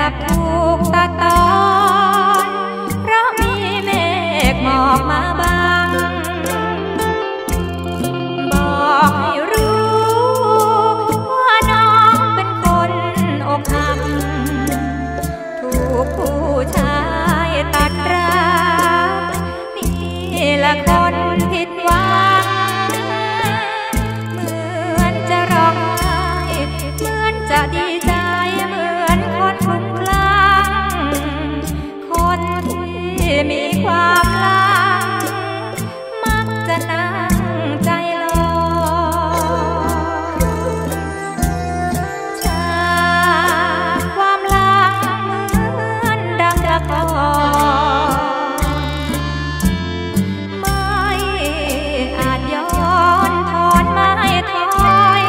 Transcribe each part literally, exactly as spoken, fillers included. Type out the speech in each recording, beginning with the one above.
ลับถูกตัดตอนเพราะมีเมฆหมอกมาบังบอกให้รู้ว่าน้องเป็นคนอกหักถูกผู้ชายตัดรักนี่แหละคนผิดหวังเหมือนจะร้องไห้เหมือนจะดีใจเหมือนคนคลุ้มคลั่งคนที่มีความรักมักจะนั่งใจลอยจากความรักเหมือนดังละครไม่อาจย้อนถอนไม่ถอย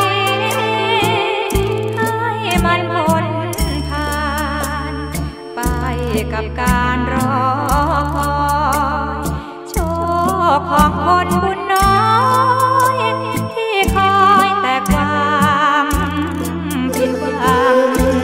ให้มันพ้นผ่านไปกับการรอคอยโชคของคนบุญน้อยที่คอยแต่ความผิดหวัง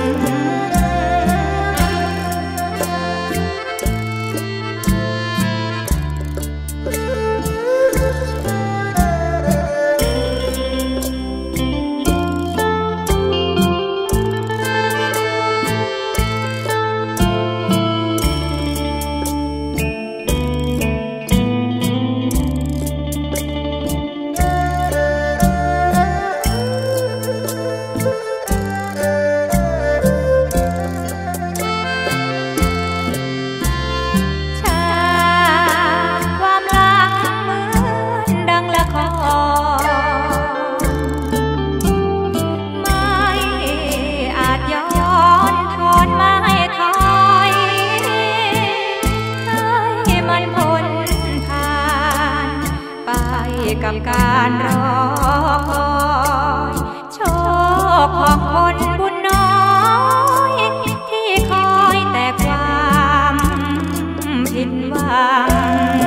กับการรอคอยโชคของคนบุญน้อยที่คอยแต่ความผิดหวัง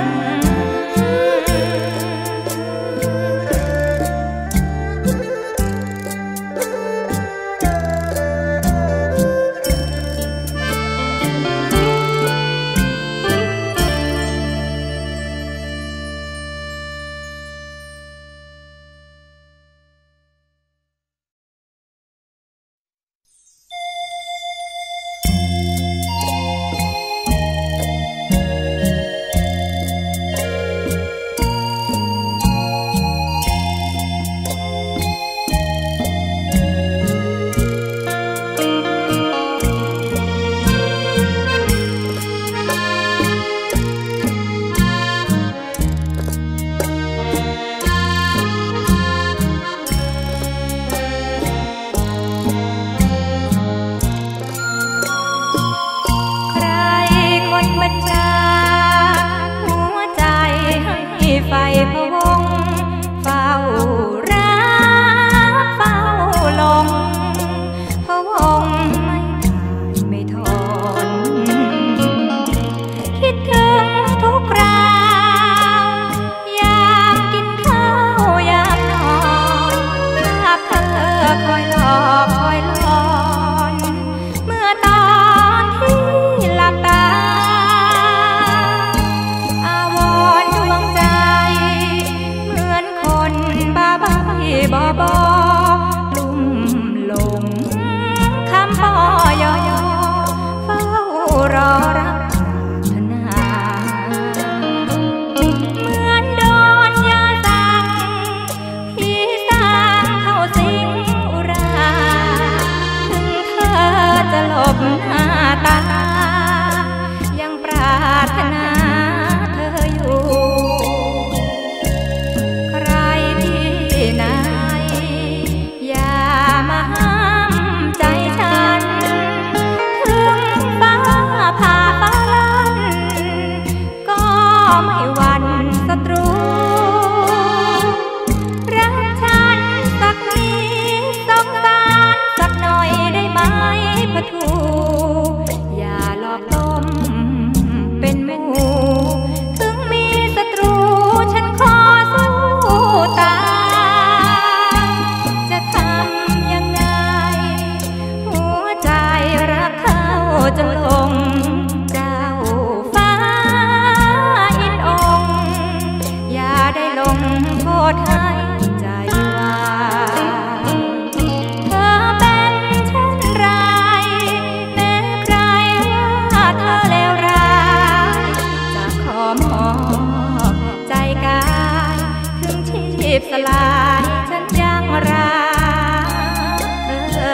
ลายฉันยังรักเธอ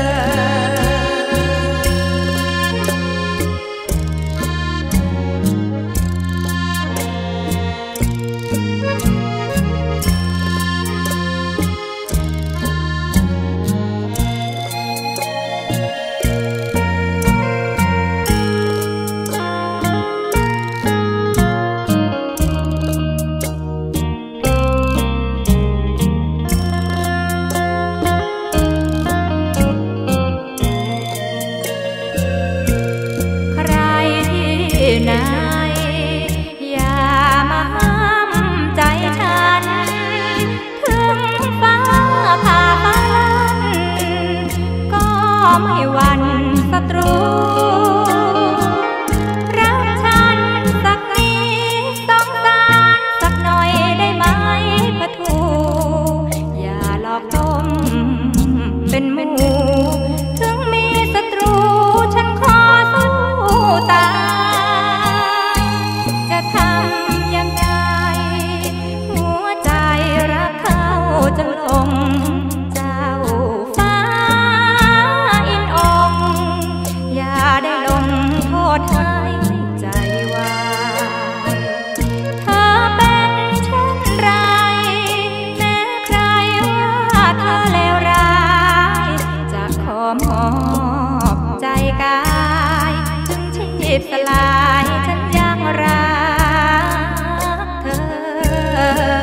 ไหนอย่ามาห้ามใจฉันถึงฟ้าผ่าฟ้าลั่นก็ไม่หวั่นศัตรูรักฉันสักนิดต้องการสักหน่อยได้ไหมพะทูอย่าหลอกต้มเป็นหมูถึงมีศัตรูฉันขอสู้ตายจะลงเจ้าฟ้าอินองอย่าได้ลงโทษให้ใจวายเธอเป็นเช่นไรแม้ใครว่าเธอเลวร้ายจะขอมอบใจกายถึงชีพสลายฉันยังรักเธอ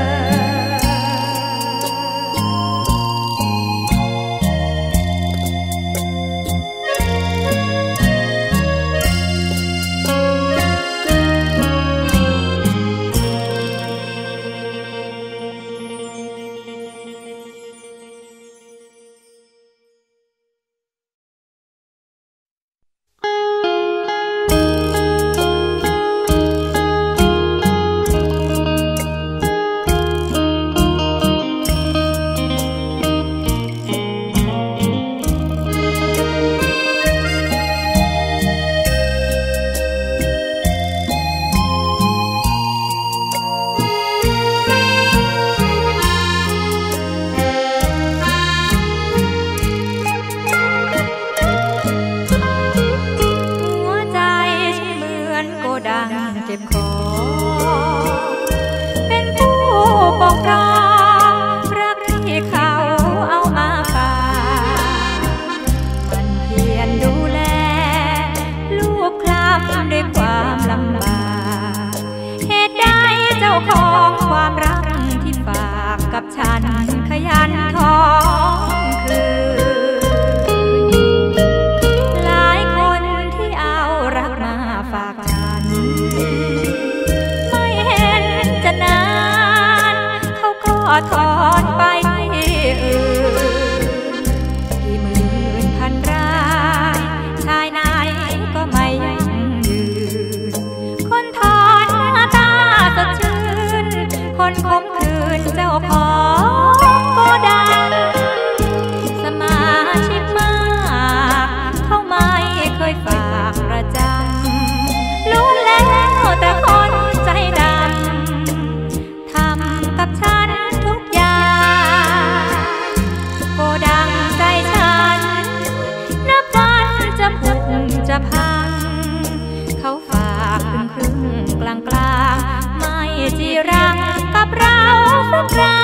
เก็บของเป็นผู้ปกครองรักที่เขาเอามาฝากมันเพียรดูแลลูกคลำด้วยความลำบากเหตุใดเจ้าของความรักที่ฝากกับฉันขยันทองคืนหลายคนที่เอารักมาฝากฉันไม่เห็นจะนานเขาก็ถอนไปที่อื่นที่หมื่นพันรายชายไหนก็ไม่ยั่งยืนคนถอนหน้าตาสดชื่นคนคมคืนเจ้าของโกดังสมาชิกมากเขาไม่เคยฝากประจำรู้แล้วแต่คนใจดำทำกับฉันทุกอย่างโกดังใจฉันนับวันจะผุจะพังเขาฝากครึ่งครึ่งกลางกลางไม่จีรังกับเราสักครั้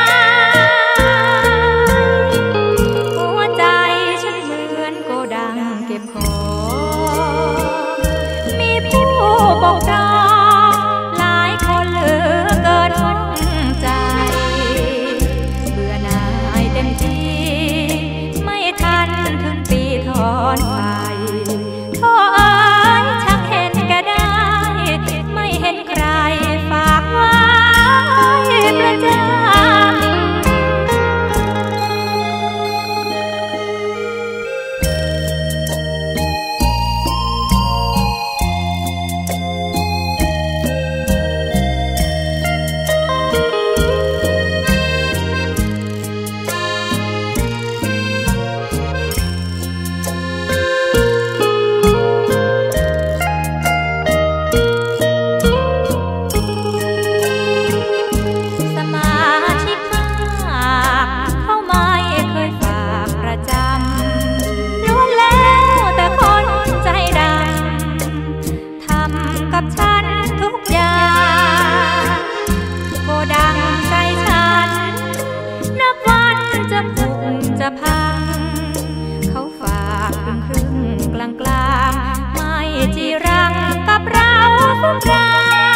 งหัวใจฉันเหมือนโกดังเก็บของมีผู้ปกครองหลายคนเหลือเกินห้องใจเบื่อหน่ายเต็มที่ไม่ทันถึงปีถอนไปโธ่เอ้ยชักเห็นแก่ได้ไม่เห็นใครฝากไว้ประจำงกลางกลางไม่จีรังกับเราสุดรา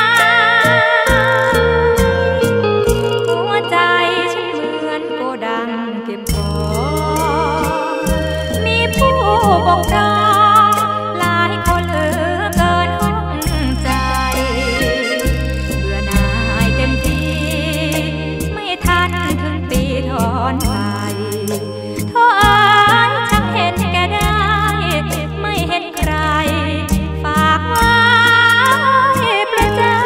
หัวใจฉันเหมือนโกดังเก็บของมีผู้ปกครองหลายคนเหลือเกินห้องใจเบื่อหน่ายเต็มทีไม่ทันถึงตีถอนไปโทษเอ๋ยช่างเห็นแก่ได้ไม่เห็นใครฝากไว้ประจำ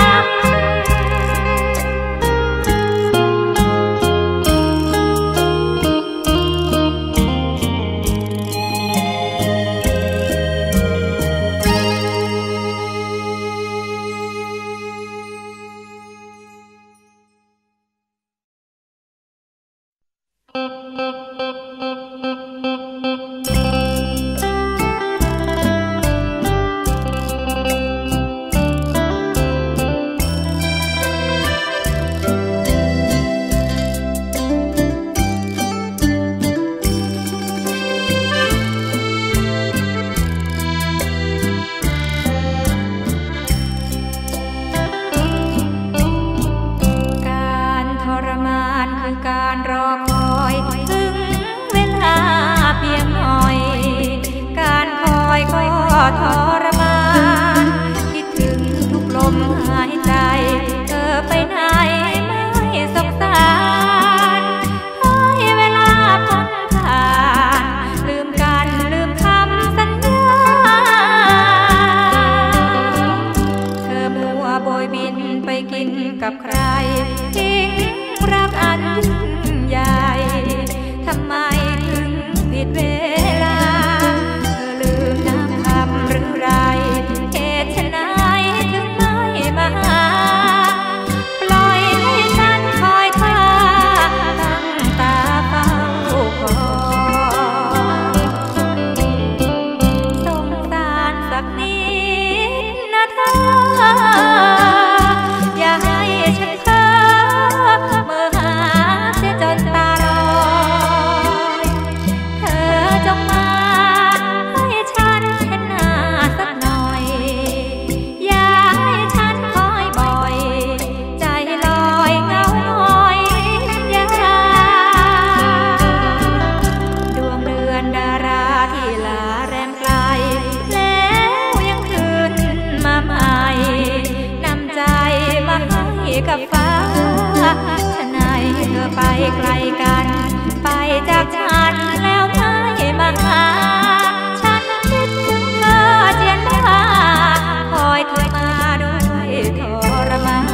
การรอคอยถึงเวลาเพียงหน่อยการคอยก็ทรมานคิดถึงทุกลมหายใจเธอไปไหนไม่สงสารให้เวลาพ้นผ่านลืมกันลืมคำสัญญาเธอมัวโบยบินไปกินกับใครทิ้งรักอันยิ่งใหญ่ทำไมถึงผิดเวลาเธอลืมน้ำคำหรือไรเหตุไฉนถึงไม่มาหาปล่อยให้ฉันคอยท่าตั้งตาเฝ้าคอยสงสารสักนิดนะเธออย่าให้ฉันเพ้อเมื่อหาเสียจนตาลอยเธอจงมาให้ฉันเห็นหน้าสักหน่อยอย่าให้ฉันคอยบ่อยใจลอยเงาหงอยยาดวงเดือนดาราที่ลาแรมไกลแล้วยังคืนมาใหม่นำใจมาให้กับฟ้าฉะไหนเธอไปไกลกันไปจากฉันแล้วไม่มาหาฉันคิดถึงเธอเจียนบ้าคอยเธอมาด้วยทรมาน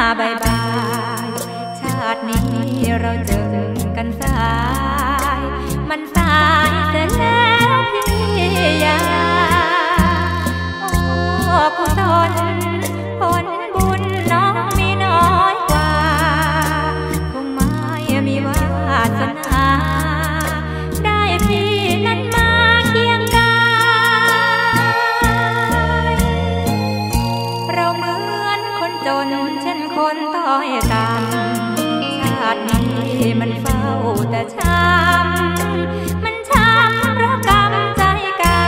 บายบายชาตินี้เราเจอกันสายมันสายเสียแล้วพี่ยาโอ้กุศลผลบุญน้องมีน้อยกว่าคงไม่มีวาสนาได้พี่นั้นมาเคียงกายเราเหมือนคนจนเช่นคนต้อยต่ำชาตินี้มันเฝ้าแต่ช้ำมันช้ำเพราะกรรมใจกา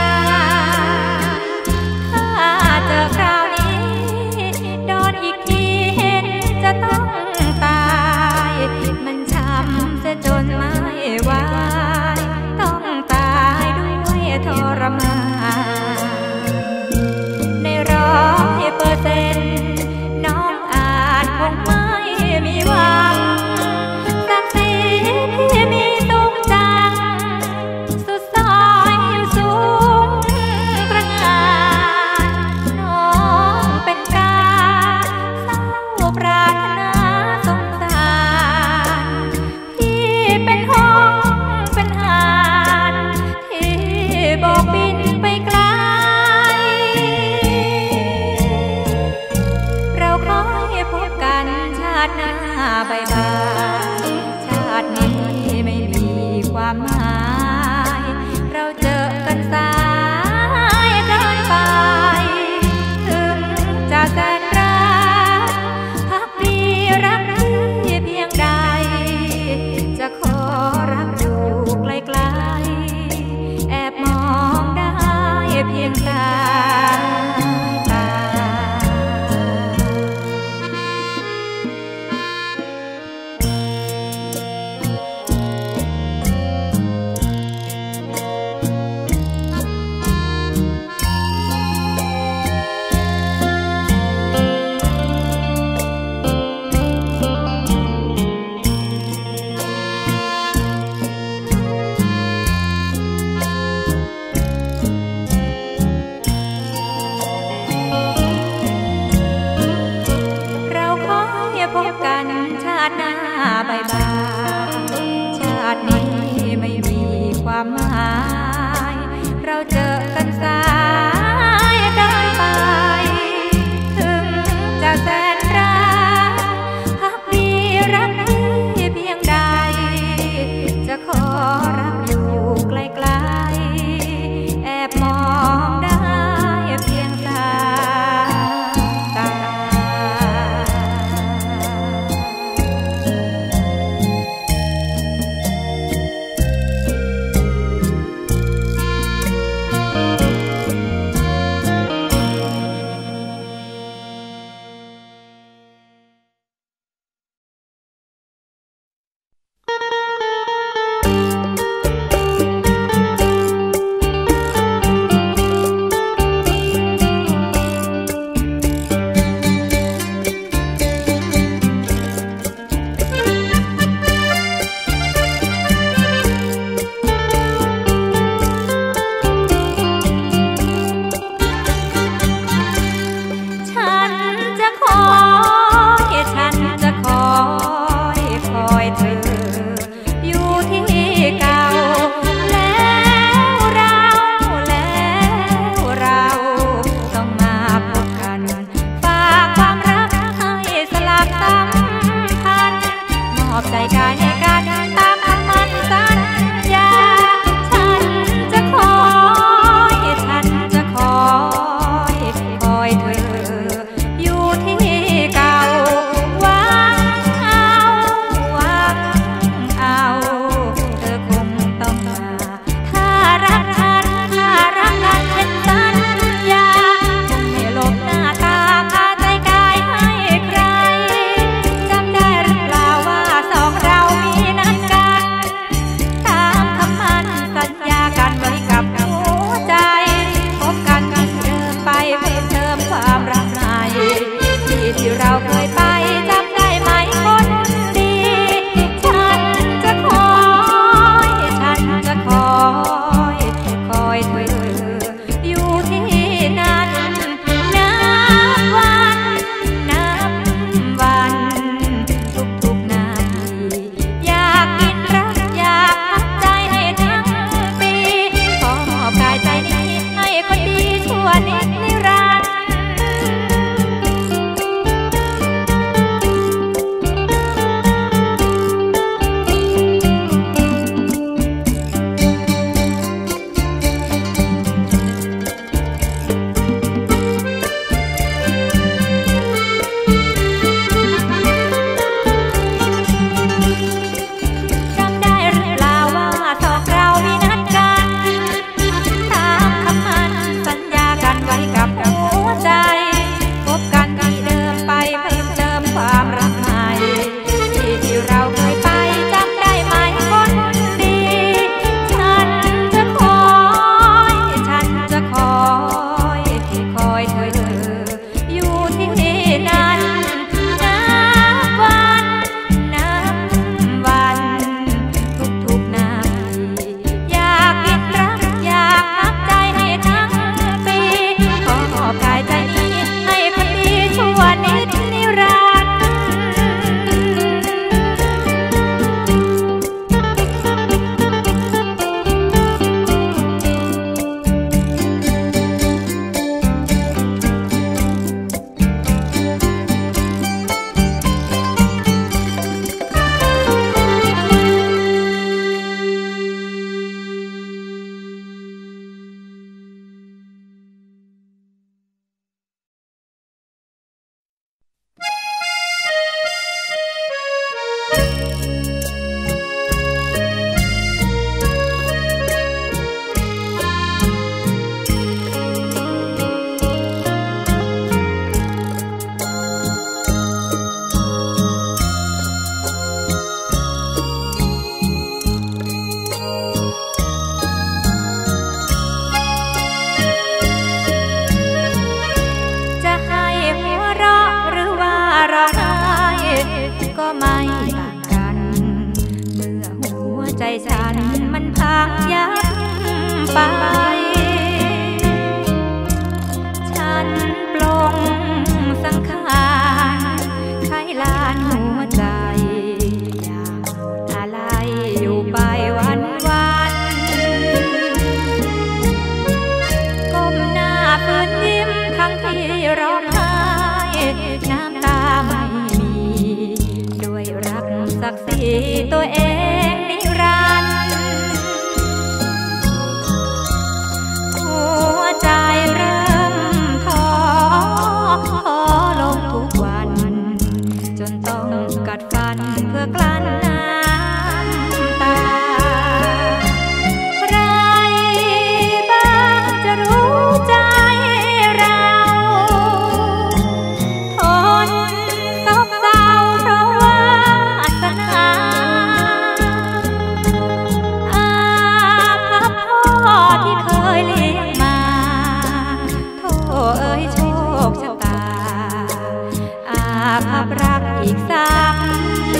ถ้าเจอคราวนี้โดนอีกทีเห็นจะต้องตายมันช้ำจะจนไม่ไหวต้องตายด้วยทรมานในร้อยเปอร์เซ็นต์น้องอาจคงไม่มีหวังศักดิ์ศรีที่มีสูงจังสุดซอยอยู่สูงประงานน้องเป็นกาเศร้าปรารถนาสงสารพี่เป็นห้องเป็นหาดที่บอกบินไปไกลเราขอให้พบกันชาติหน้าบายบายชาตินี้ไม่มีความหมายเราเจอกันสายเกินไปถึงจะแสนรักพักดีรักพี่เพียงใดจะขอรับอยู่ไกลๆแอบมองได้เพียงสายตาไปฉันปลงสังขารใช้ลานหัวใจอยากอะไรอยู่ไปวันวันก้มหน้าฝืนยิ้มทั้งที่ร้องไห้น้ำตาไม่มีด้วยรักศักดิ์ศรีตัวเองนิรันดร์หัวใจเริ่มท้อท้อลงทุกวันจนต้องกัดฟันเพื่อกลั้นน้ำตาใครบ้างจะรู้ใจเราทนซบเศร้าเพราะวาสนาอาภัพพ่อที่เคยเลี้ยงมาโธ่เอ้ยโชคชะตาอาภัพรักอีกซ้ำ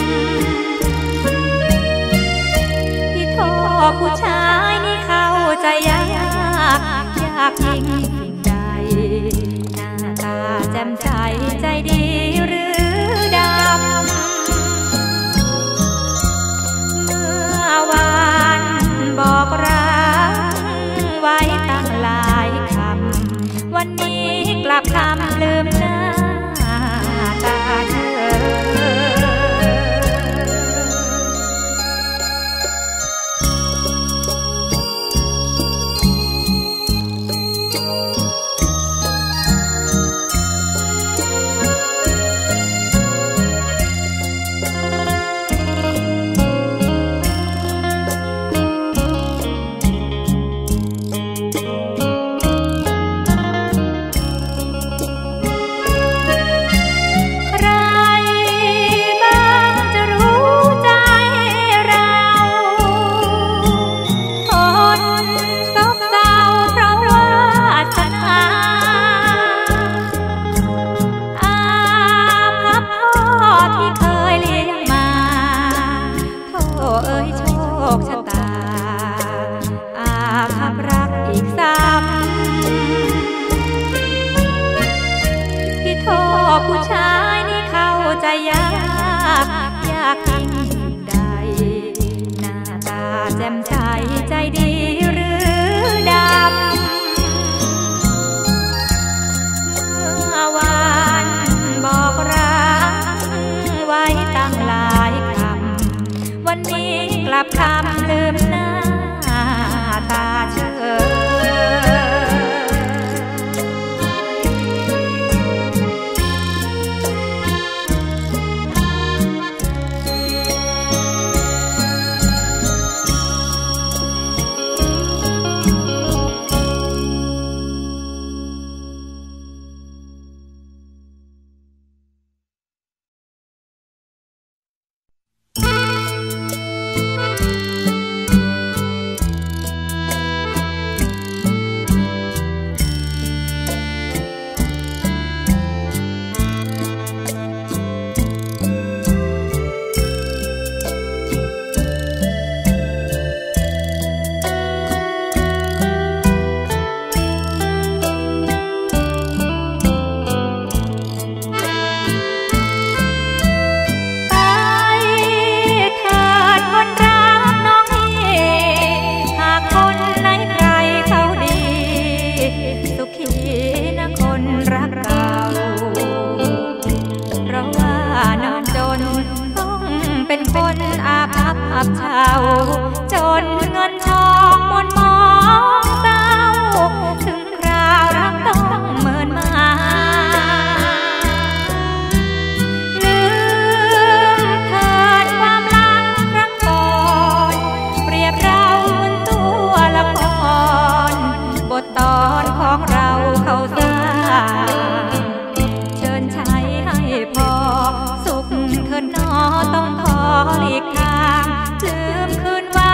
พี่โทษผู้ชายนี่เข้าใจยากยากยิ่งสิ่งใดหน้าตาแจ่มใสใจดีหรือดำเมื่อวานบอกรักไว้ตั้งหลายคำวันนี้กลับคำลืมหน้าตาเธอผู้ชายนี่เข้าใจยากยากยิ่งสิ่งใดหน้าตาแจ่มใสใจดีหรือดำเมื่อวานบอกรักไว้ตั้งหลายคำวันนี้กลับคำลืมหน้าตาเธออับเฉาจนเงินทองหมดมองเศร้าถึงคราวรักต้องเมินมาลืมเถิดความรักครั้งก่อนเปรียบเราเหมือนตัวละครบทตอนของเราเขาสร้างเชิญใช้ให้พอสุขเถิดหนอต้องขอหลีกทางลืมคืนวัน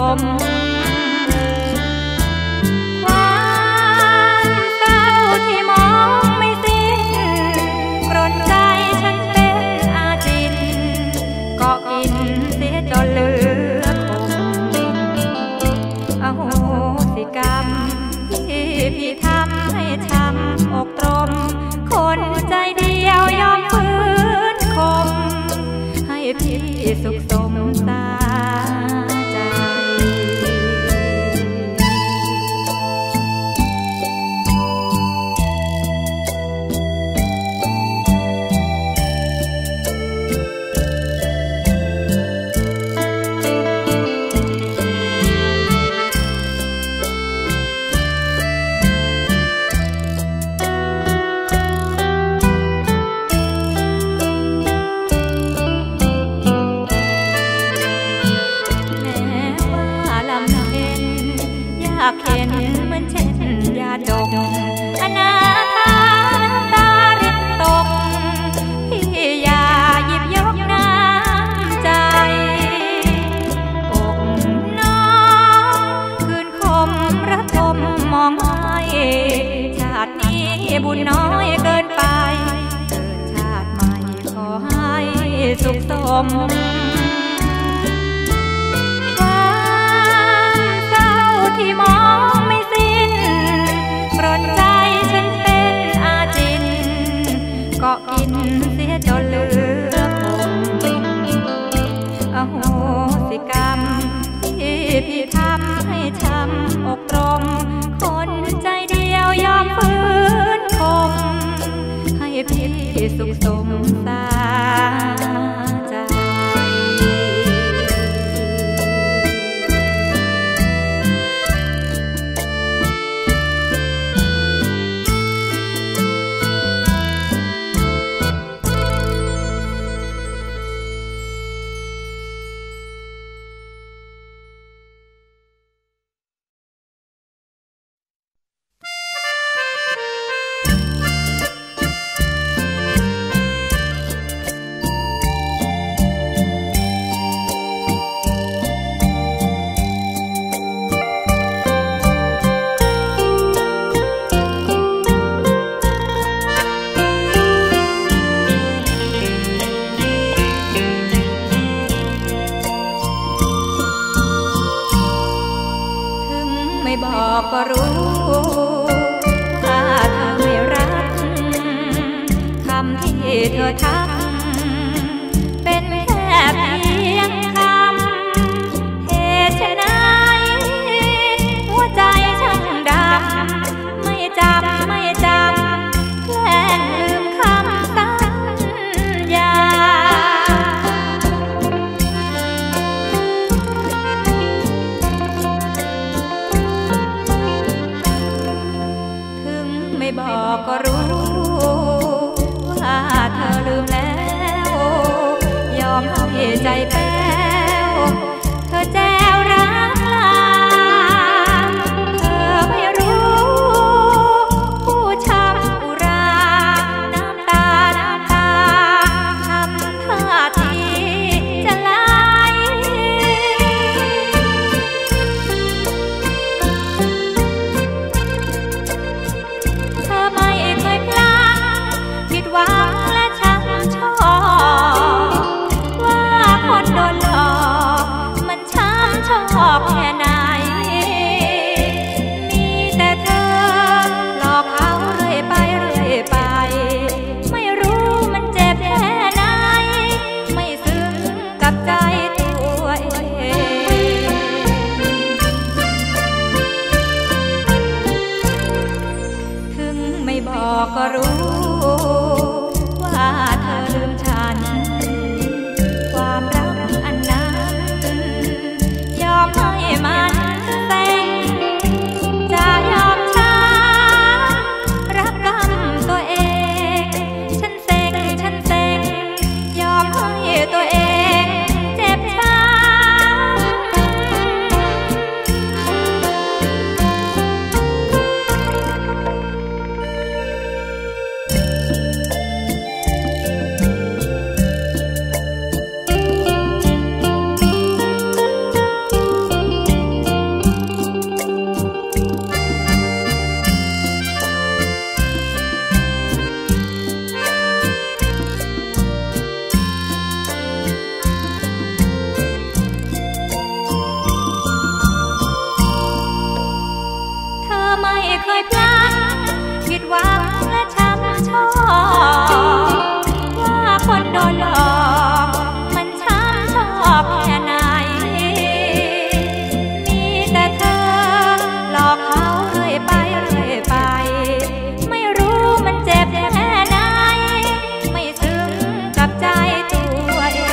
มความเศร้าที่มองไม่สิ้นกรนใจฉันเป็นอาจินเกาะกินเสียจนเหลือคงอโหสิกรรมที่พี่ทำให้ช้ำอกตรมคนใจเดียวยอมฝืนคมให้พี่สุขสมสาใจอยากเห็นเหมือนเช่นยาดมอนาถาน้ำตารินตกพี่อย่าหยิบยกน้ำใจอกน้องคืนคมระทมมองไม่ชาตินี้บุญน้อยเกินไปเกิดชาติใหม่ขอให้สุขสมที่มองไม่สิ้นกรนใจฉันเป็นอาจินเกาะกินเสียจนเหลือคงอโหสิกรรมที่พี่ทำให้ช้ำอกตรมคนใจเดียวยอมฝืนคมให้พี่สุขสมสาใจบอกก็รู้ว่าเธอไม่รักคำที่เธอทำเป็นแค่เพียงคำเหตุไฉนหัวใจช่างดำไม่จำไม่จำแกล้งลืมคำสัญญาบอกก็รู้ว่าเธอลืมแล้วยอมให้ใจแป้วเธอแจวรักลาเธอไม่รู้ผู้ช้ำอุราน้ำตาน้ำตาทำท่าทีจะไหลหวังและช้ำชอบว่าคนโดนหลอกมันช้ำชอบแค่ไหนมีแต่เธอหลอกเขาเรื่อยไปเรื่อยไปไม่รู้มันเจ็บแค่ไหนไม่ซึ้งกับใจตัวเองถึงไม่บอกก็รู้ว่าเธอลืมฉันความรักอันนั้นยอมให้มันเซ็งจะยอมช้ำรักกรรมตัวเองฉันเซ็งฉันเซ็งยอมให้ตัวเองเจ็บช้ำเคยพลั้งผิดหวังและช้ำชอกว่าคนโดนหลอกมันช้ำชอกแค่ไหนมีแต่เธอหลอกเขาเรื่อยไปเรื่อยไปไม่รู้มันเจ็บแค่ไหนไม่ซึ้งกับใจตัวเอง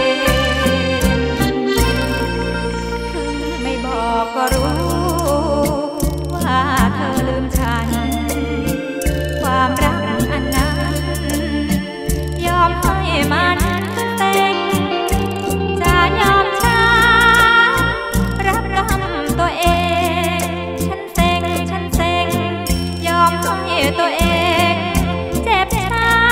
ถึงไม่บอกก็รู้ว่าเธอลืมฉันความรักอันนั้นยอมให้มันเต็งจะยอมช้ารับกรรมตัวเองฉันเซ็งฉันเซ็งยอมให้ตัวเองเจ็บช้ำ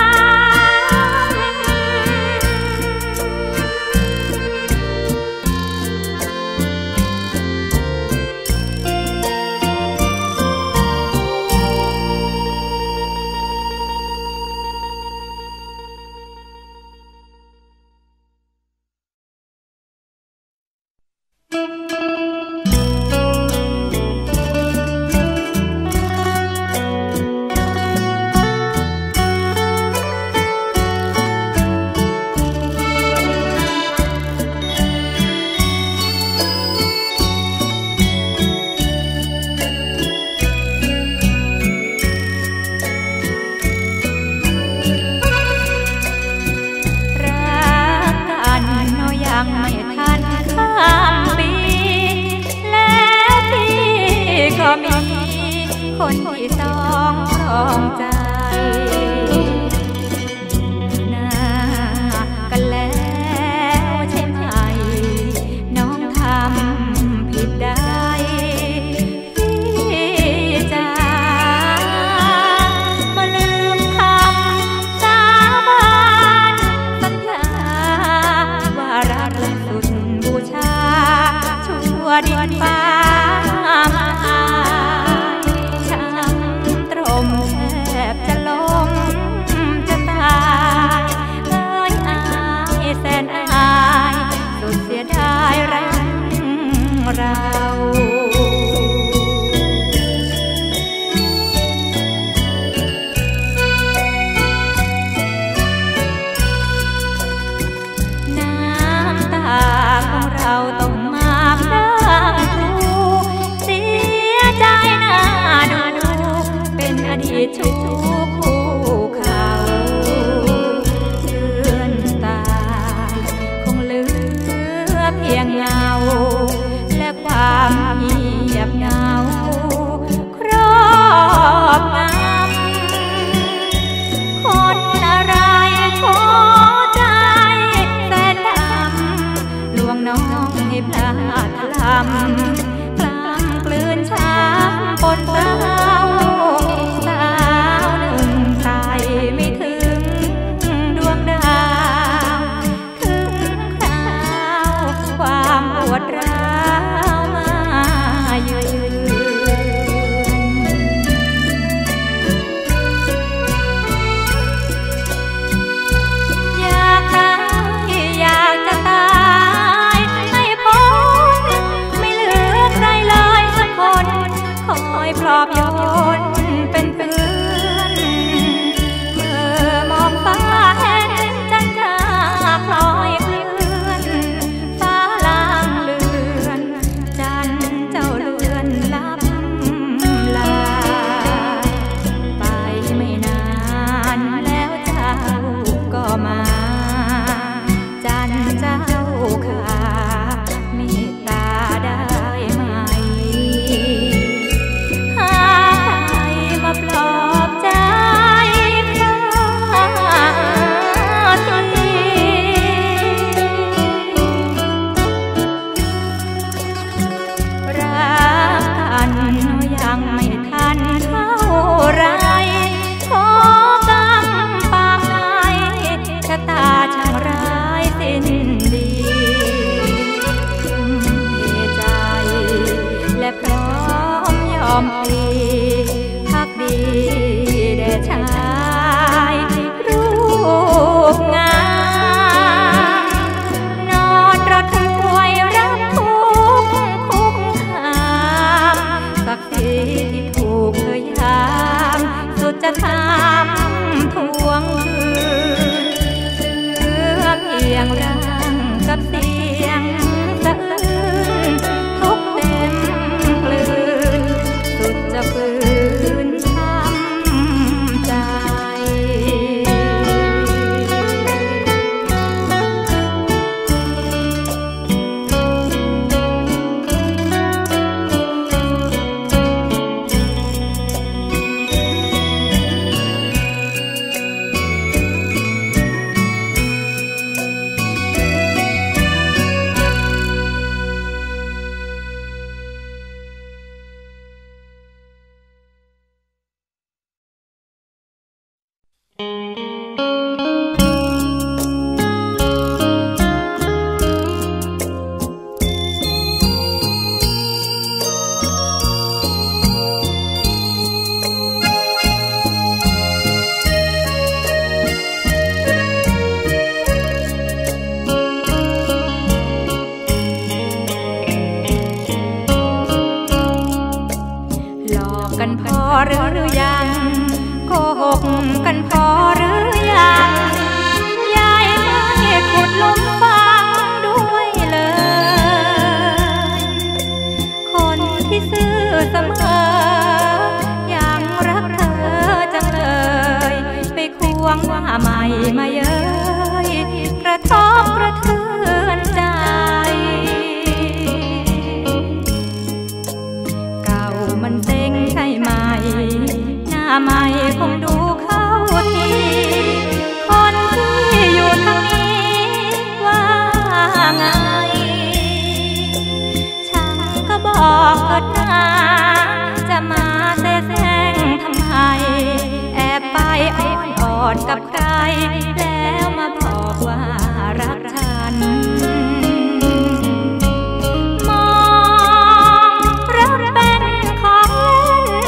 ไม่ทันข้ามปีและพี่ก็มีคนที่สองครองใจหน้ากันแล้วใช่ไหมน้องทำผิดได้พี่จ๋ามาลืมคำสาบานสัญญาว่ารักสุดบูชาชั่วดินฟ้ามาช้ำตรมแทบจะล้มจะตายเอ้ยอายแสนอายสุดเสียดายรักเราของเราต้องมาพรากดูเสียใจหน้าดูเป็นอดีตชู้คู่เขาเดือนตาคงเหลือเพียงเงาและความเงียบเหงาครอบงำคนอะไรขอใจแสนดำลวงน้องให้พลาดพลั้งกลางกลืนช้ำปนเศร้าสาวหนึ่งใจไม่ถึงดวงดาวถึงคราวความปวดร้าวมาเยือนอยากตายอยากจะตายให้พ้นไม่เหลือใครเลยสักคนคอยปลอบโยนเป็นเพื่อนเมื่อมองฟ้าเห็นจันทราพลอยเคลื่อนฟ้าลางเลือนจันเจ้าเลือนลับลาไปไม่นานแล้วเจ้าก็มาจันเจ้าค่ะเมตตาได้ไหมหาใครมาปลอบใจข้าทีรักกันยังไม่ทันเท่าไรขอกำปากไหนชะตาช่างร้ายสิ้นดีทุ่มเทใจและพร้อมยอมพลีพักดีแด่ชายรูปงามนอนรถทั้งป่วยรับทุกข์คุกคามศักดิ์ศรีที่ถูกเธหรือยังโกหกกันพอหรือยังยายไม่ขุดหลุมฝังด้วยเลยคนที่ซื่อเสมอยังรักเธอจังเลยไปควงว่าใหม่มาเย้ยกระทบกระเทือนใจเก่ามันเซ็งใช่ไหมหน้าใหม่คงดูเข้าทีคนที่อยู่ทางนี้ว่าไงช่างก็บอกเถิดนะจะมาแซ่แซงทำไมแอบไปอ้อนออดกับใครแล้วมาบอกว่ารักฉันมองรักเป็นของเล่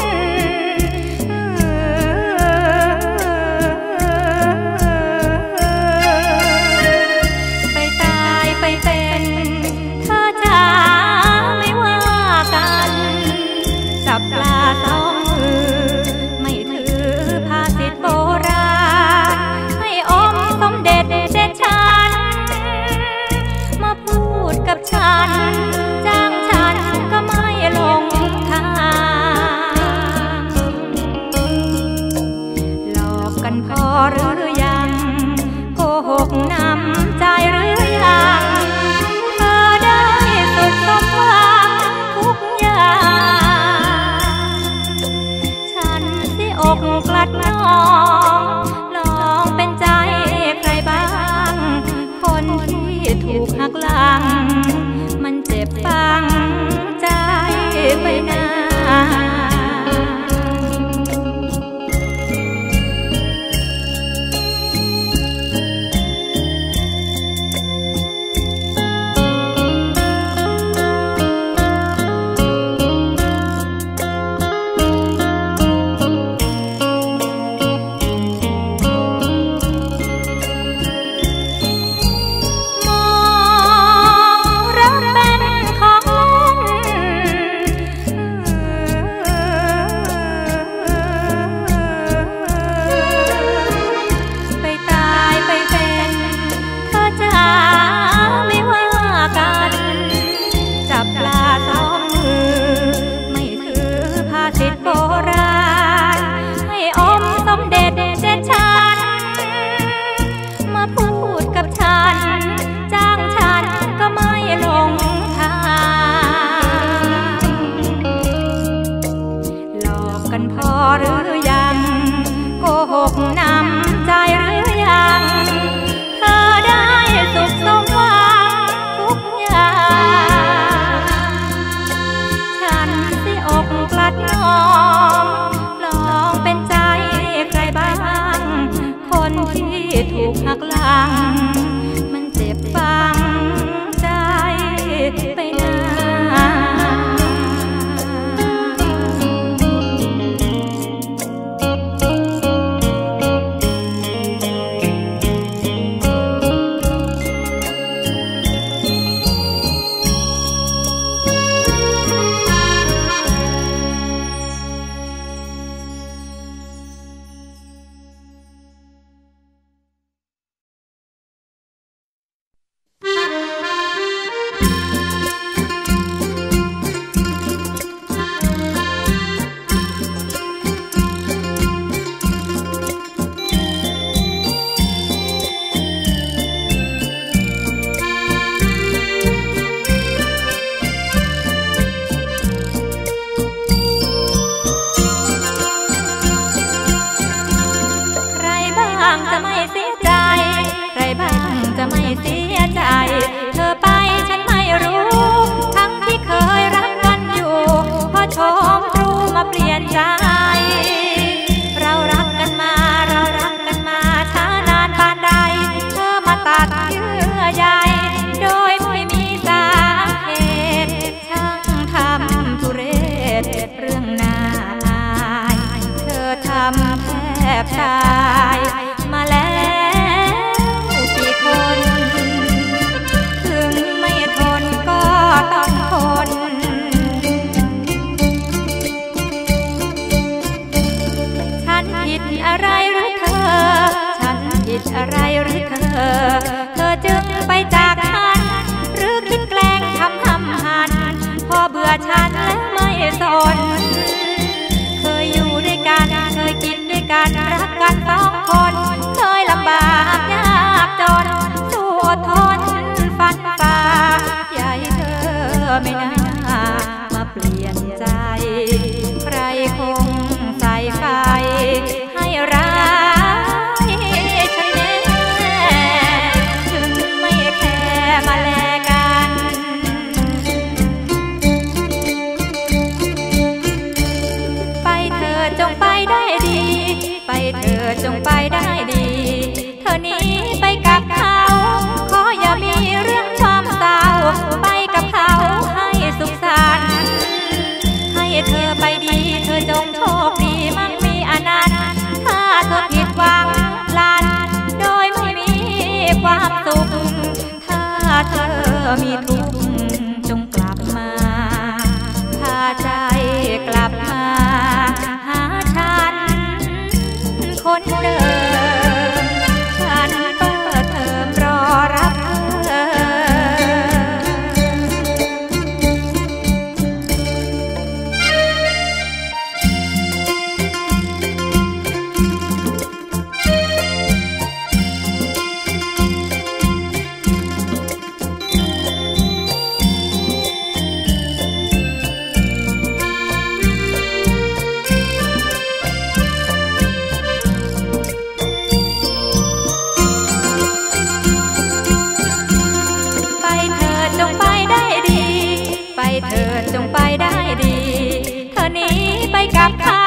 นไปตายไปเป็นเธอจะไม่ว่ากันจับปลาสองมือไม่ถือภาษิตโบราณให้อมสมเด็จเด็ดฉันมาพูดกับฉันจ้างฉันก็ไม่ลงทางหลอกกันพอหรือยังโกหกนำใจหรือยังเธอได้สุดสมหวังทุกอย่างฉันสิอกกลัดน้องลองเป็นใจใครบ้างคนที่ถูกหักหลังมันเจ็บฟังใจไปนานโบราณให้อมสมเด็จเด็ดฉันมาพูดกับฉันจ้างฉันก็ไม่ลงทางหลอกกันพอหรือยังโกหกนำใจหรือยังเธอได้สุขสมหวังทุกอย่างฉันสิอกกลัดน้องลองเป็นใจใครบ้างคนที่ถูกหักหลังมันเจ็บฟังใจไปนานจะไม่เสียใจใครบ้างจะไม่เสียใจเธอไปฉันไม่รู้ทั้งที่เคยรักกันอยู่พอชมรู้มาเปลี่ยนใจเรารักกันมาเรารักกันมาช้านานปานใดเธอมาตัดเยื่อใยโดยไม่มีสาเหตุช่างทำทุเรศเรื่องน่าอายเธอทำแทบตายมาแล้วกี่คนถึงไม่ทนก็ต้องทนอะไรหรือเธอเธอจึงไปจากฉันหรือคิดแกล้งทำหำหันพอเบื่อฉันแล้วไม่สนเคยอยู่ด้วยกันเคยกินด้วยกันรักกันสองคนเคยลำบากยากจนสู้อดทนฟันฝ่าใหญ่เธอไม่น่ามาเปลี่ยนใจใครคงใส่ไฟให้ร้ายฉันแน่ถึงไม่แค่มาแลกันไปเธอจงไปได้ดีไปเธอจงไปได้ดีเธอหนีไปกับเขาขออย่ามีเรื่องความเศร้าไปกับเขาให้สุขสันต์ให้เธอไปดีเธอจงโชคดีมั่งมีอนันต์ถ้าเธอผิดหวังพลันโดยไม่มีความสุขถ้าเธอมีทุกข์จงกลับมาพาใจกลับมาหาฉันคนเดิมฉันเปิดเทอมรอรับเธอไปเธอจงไปได้ดีเธอหนีไปกับเขา